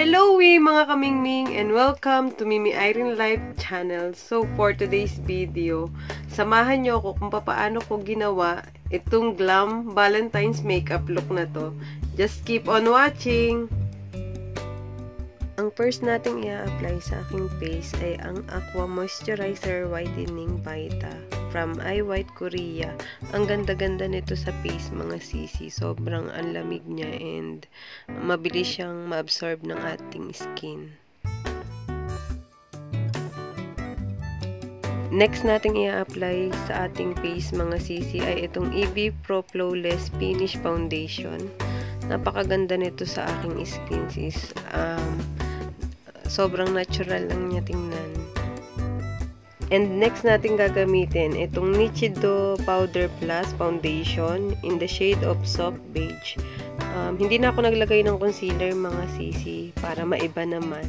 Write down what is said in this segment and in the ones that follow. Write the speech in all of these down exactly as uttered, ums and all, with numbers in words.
Hello we mga kamingming and welcome to Mimi Irene Life channel. So for today's video, samahan nyo ako kung paano ko ginawa itong glam Valentine's makeup look na to. Just keep on watching! Ang first nating i-apply sa aking face ay ang Aqua Moisturizer Whitening Vita from I White Korea. Ang ganda-ganda nito sa face mga sisi. Sobrang ang lamig niya and mabilis siyang ma-absorb ng ating skin. Next nating i-apply sa ating face mga sisi ay itong E V Pro Flawless Finish Foundation. Napakaganda nito sa aking skin sis. Um, sobrang natural lang niya tingnan. And next natin gagamitin itong Nichido Powder Plus Foundation in the shade of Soft Beige. Um, hindi na ako naglagay ng concealer mga sisi para maiba naman.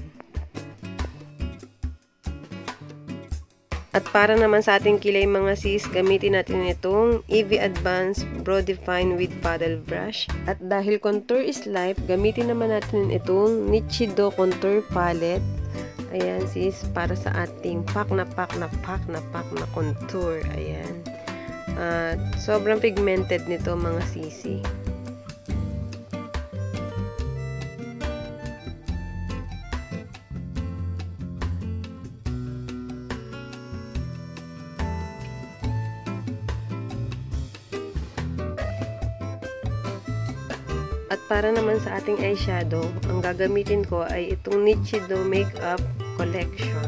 At para naman sa ating kilay mga sis, gamitin natin itong E V Advanced Brow Define with Paddle Brush. At dahil contour is life, gamitin naman natin itong Nichido Contour Palette. Ayan sis, para sa ating pak na pak na pak na pak na contour. Ayan. At sobrang pigmented nito mga sisi. At para naman sa ating eyeshadow, ang gagamitin ko ay itong Nichido Makeup Collection.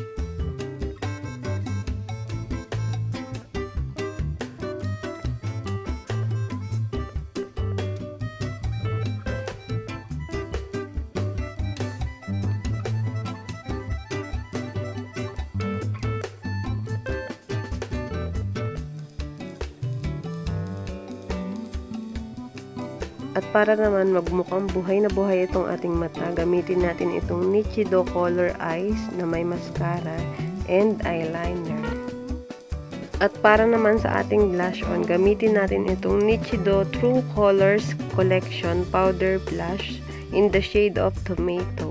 At para naman magmukhang buhay na buhay itong ating mata, gamitin natin itong Nichido Color Eyes na may mascara and eyeliner. At para naman sa ating blush on, gamitin natin itong Nichido True Colors Collection Powder Blush in the shade of Tomato.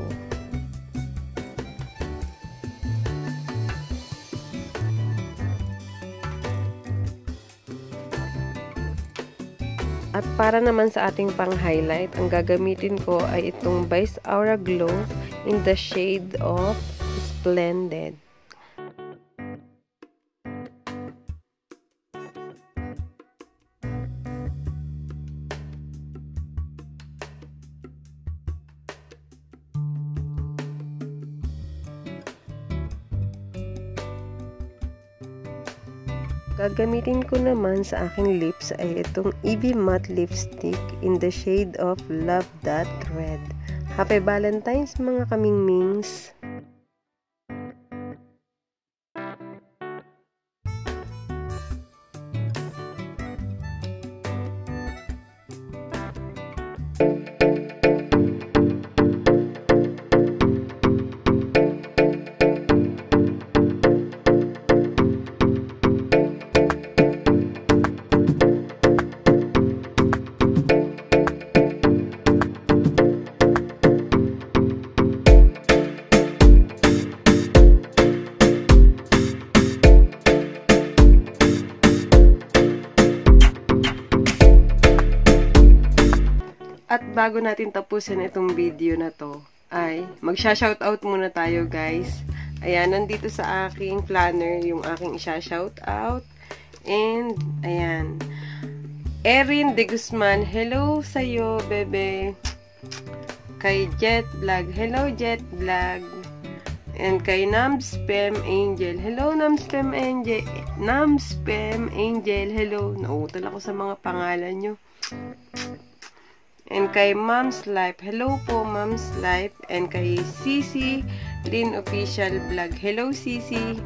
At para naman sa ating pang-highlight, ang gagamitin ko ay itong Vice Aura Glow in the shade of Splendid. Gagamitin ko naman sa aking lips ay itong E V Matte Lipstick in the shade of Love That Red. Happy Valentine's mga kamingmings! At bago natin tapusin itong video na to, ay magsha-shoutout muna tayo guys. Ayan, nandito sa aking planner yung aking isha-shoutout. And, ayan. Erin De Guzman, hello sa'yo, bebe. Kay Jet Vlog, hello Jet Vlog. And kay Namspem Angel, hello Namspem Angel. Namspem Angel, hello. Nauutal ako sa mga pangalan nyo. And kay Mom's Life, hello po Mom's Life. And kay Cici Lin Official Vlog, hello Cici.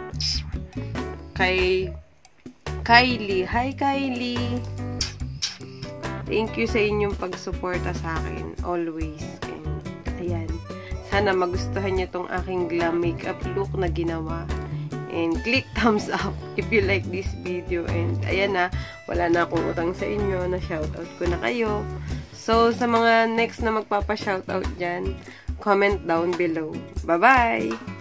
Kay Kylie, hi Kylie. Thank you sa inyong pagsuporta sa akin, always. And ayan, sana magustuhan niyo tong aking glam makeup look na ginawa. And click thumbs up if you like this video. And ayan na, wala na akong utang sa inyo, na shoutout ko na kayo. So, sa mga next na magpapa-shoutout dyan, comment down below. Bye-bye!